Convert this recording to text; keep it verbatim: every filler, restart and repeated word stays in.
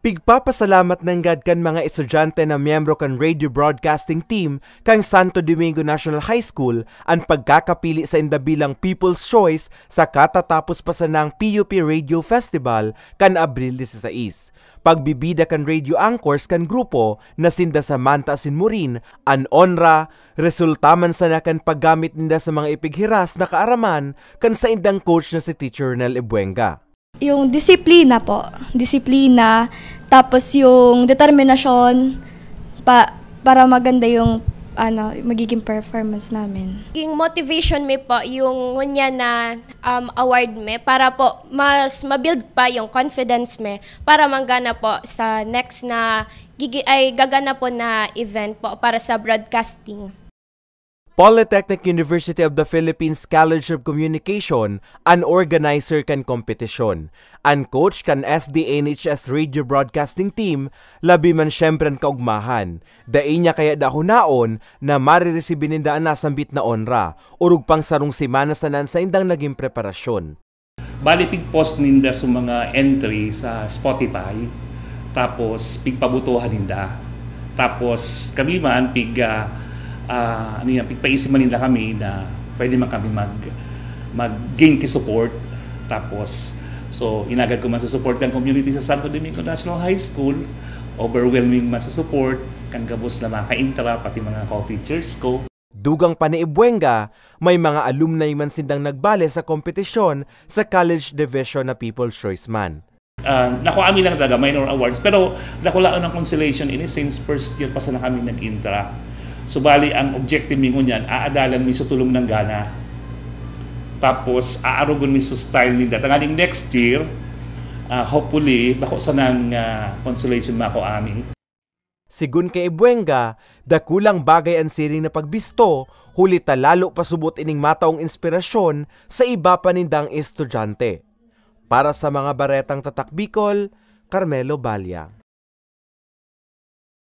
Pigpapasalamat ng gad kan mga estudyante na miyembro kan radio broadcasting team kang Santo Domingo National High School ang pagkakapili sa inda bilang People's Choice sa katatapos pa sa ng P U P Radio Festival kan Abril disiseis. Pagbibida kan radio anchors kan grupo na sinda Samantha Sinmurin, an onra, resulta man sa nakan paggamit ninda sa mga ipighiras na kaaraman kan sa indang coach na si Teacher Nel Ibuenga. Yung disiplina po, disiplina, tapos yung determinasyon pa, para maganda yung ano, magiging performance namin. Yung motivation me po, yung ngunya na um, award me, para po mas mabuild pa yung confidence me, para manggana po sa next na gigi, ay gagana po na event po para sa broadcasting. Polytechnic University of the Philippines College of Communication, an organizer kan kompetisyon. An coach kan S D N H S Radio Broadcasting Team, labi man syempre ang kaugmahan. Dain niya kaya dahunaon na mariresibin ninda ang nasambit na onra, urug pang sarong simana sanan sa indang naging preparasyon. Bali pig-post ninda sa mga entry sa Spotify, tapos pigpabutuhan ninda. Tapos kami man pig uh, Uh, ano yan, pagpaisip man nila kami na pwede man kami mag mag-gain ki support. Tapos, so inagad ko man sa support kan community sa Santo Domingo National High School. Overwhelming man sa support, kan gabos na mga ka-intra, pati mga co-teachers ko. Dugang pa ni Ibuenga, may mga alumni man sindang nagbale sa kompetisyon sa College Division na People's Choice man. Uh, nakuha kami lang talaga minor awards, pero nakulaan ng consolation in a sense first year pa sa na kami nag-intra. So bali ang objective mi ngunyan, aadalan mi sa tulong ng gana. Tapos aarugon mi sa style nila. Tangaling next year, uh, hopefully, bako sa nang uh, consolation mako ami. Sigun kay Ibuenga, dakulang bagay ang siring na pagbisto, huli talalo pasubot ining mataong inspirasyon sa iba pa nindang estudyante. Para sa mga baretang tatak Bicol, Carmelo Balya.